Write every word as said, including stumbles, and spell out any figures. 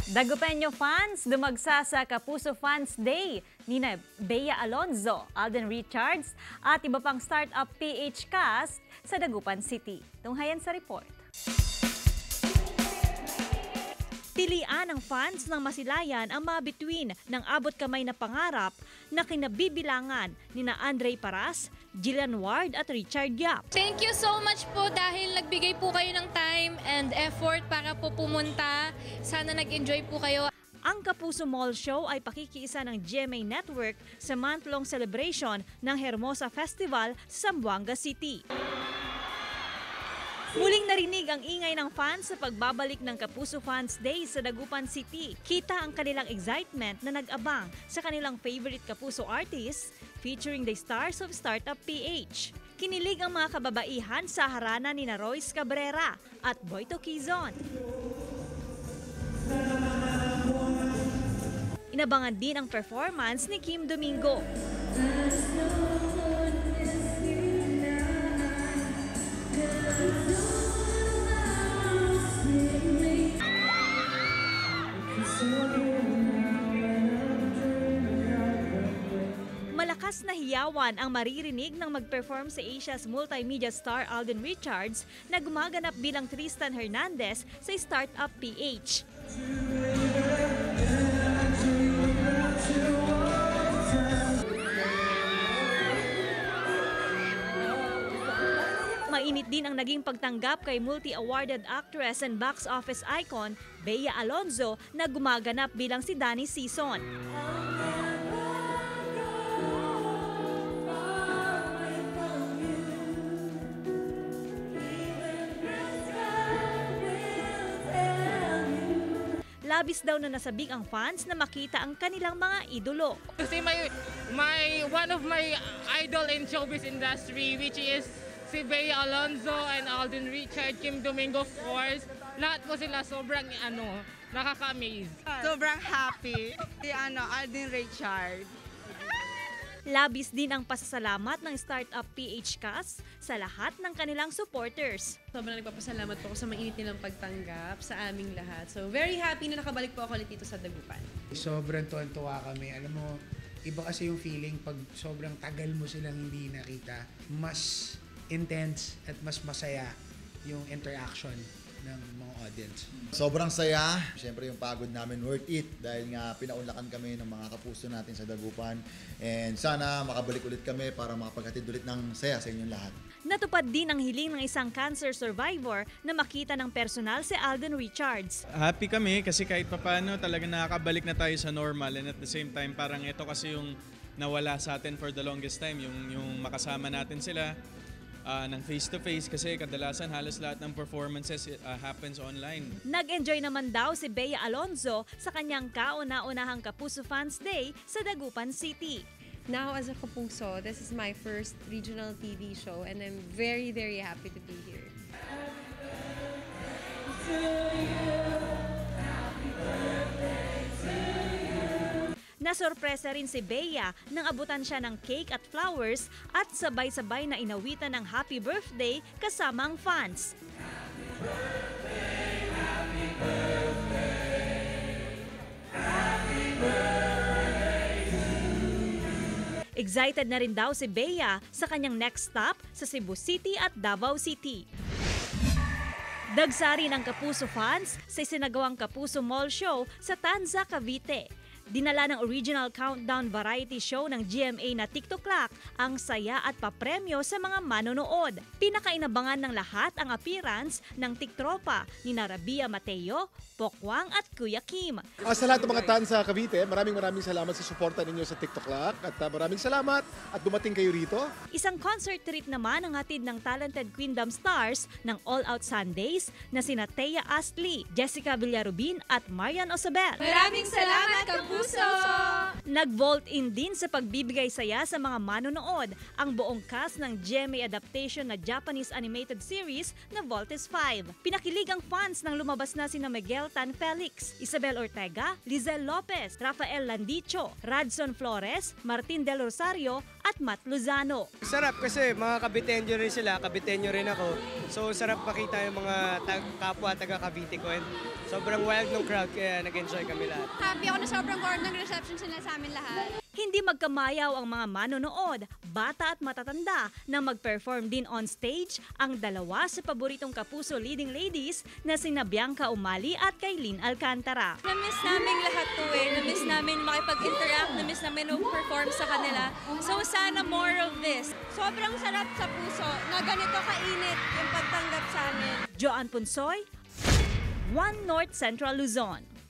Dagupeño fans dumagsa sa Kapuso Fans Day nina Bea Alonzo, Alden Richards at iba pang startup P H cast sa Dagupan City. Tunghayan sa report. Pilian ng fans ng Masilayan ang mabituin ng abot kamay na pangarap na kinabibilangan nina Andre Paras, Jillian Ward at Richard Yap. Thank you so much po dahil nagbigay po kayo ng time and effort para po pumunta. Sana nag-enjoy po kayo. Ang Kapuso Mall Show ay pakikiisa ng G M A Network sa month-long celebration ng Hermosa Festival sa Zamboanga City. Muling narinig ang ingay ng fans sa pagbabalik ng Kapuso Fans Day sa Dagupan City. Kita ang kanilang excitement na nag-abang sa kanilang favorite Kapuso artists featuring the stars of Startup P H. Kinilig ang mga kababaihan sa harana ni Royce Cabrera at Boyto Quizon. Inabangan din ang performance ni Kim Domingo. Malakas na hiyawan ang maririnig ng mag-perform sa Asia's multimedia star Alden Richards na gumaganap bilang Tristan Hernandez sa Startup P H. Mainit din ang naging pagtanggap kay multi-awarded actress and box office icon Bea Alonzo na gumaganap bilang si Danny Sison. Labis daw na nasabik ang fans na makita ang kanilang mga idolo. Kasi my, my, one of my idol in showbiz industry, which is si Bea Alonzo and Alden Richard, Kim Domingo, of course. Lahat po sila sobrang ano, nakaka-amaze. Sobrang happy. Si ano, Alden Richard. Labis din ang pasasalamat ng Startup P H cast sa lahat ng kanilang supporters. Sobrang nagpapasalamat po ako sa mainit nilang pagtanggap sa aming lahat. So very happy na nakabalik po ako ulit dito sa Dagupan. Sobrang tuwan-tuwa kami. Alam mo, iba kasi yung feeling pag sobrang tagal mo silang hindi nakita. Mas intense at mas masaya yung interaction ng mga audience. Sobrang saya. Siyempre yung pagod namin worth it dahil nga pinaunlakan kami ng mga kapuso natin sa Dagupan. And sana makabalik ulit kami para makapaghatid ulit ng saya sa inyong lahat. Natupad din ang hiling ng isang cancer survivor na makita ng personal si Alden Richards. Happy kami kasi kahit papano talaga nakakabalik na tayo sa normal, and at the same time parang ito kasi yung nawala sa atin for the longest time, yung, yung makasama natin sila. Uh, ng face-to-face kasi kadalasan halos lahat ng performances uh, happens online. Nag-enjoy naman daw si Bea Alonzo sa kanyang kauna-unahang Kapuso Fans Day sa Dagupan City. Now as a Kapuso, this is my first regional T V show and I'm very very happy to be here. Nasorpresa rin si Bea nang abutan siya ng cake at flowers at sabay-sabay na inawitan ng happy birthday kasama ang fans. Happy birthday, happy birthday, happy birthday to you. Excited na rin daw si Bea sa kanyang next stop sa Cebu City at Davao City. Dagsa rin ang Kapuso fans sa isinagawang Kapuso Mall Show sa Tanza, Cavite. Dinala ng original countdown variety show ng G M A na TikTok Clock ang saya at papremyo sa mga manonood. Pinakainabangan ng lahat ang appearance ng tiktropa ni Rabia Mateo, Pokwang at Kuya Kim. Uh, sa lahat ng mga tan sa Cavite, maraming maraming salamat sa suporta ninyo sa TikTok Clock at uh, maraming salamat at dumating kayo rito. Isang concert trip naman ang hatid ng talented Queendom stars ng All Out Sundays na sina Thea Astley, Jessica Villarubin at Marian Osabel. Maraming salamat, Kapuso! Nag-vault-in din sa pagbibigay saya sa mga manonood ang buong cast ng G M A adaptation na Japanese animated series na Voltes five. Pinakilig ang fans nang lumabas na sina Miguel Tan Felix, Isabel Ortega, Lizelle Lopez, Rafael Landicho, Radson Flores, Martin Del Rosario at Matt Lozano. Sarap kasi mga Caviteño rin sila, Caviteño rin ako. So sarap makita yung mga tag- kapwa taga Cavite ko. And sobrang wild ng crowd kaya nag-enjoy kami lahat. Happy ako na sobrang warm ng reception sila sa amin lahat. Hindi magkamayaw ang mga manonood, bata at matatanda na mag-perform din on stage ang dalawa sa paboritong Kapuso leading ladies na sina Bianca Umali at Kailin Alcantara. Na-miss namin lahat to eh. Na-miss namin makipag-interact, na-miss namin perform sa kanila. So sana more of this. Sobrang sarap sa puso na ganito kainit yung pagtanggap sa amin. Joanne Punsoy, One North Central Luzon.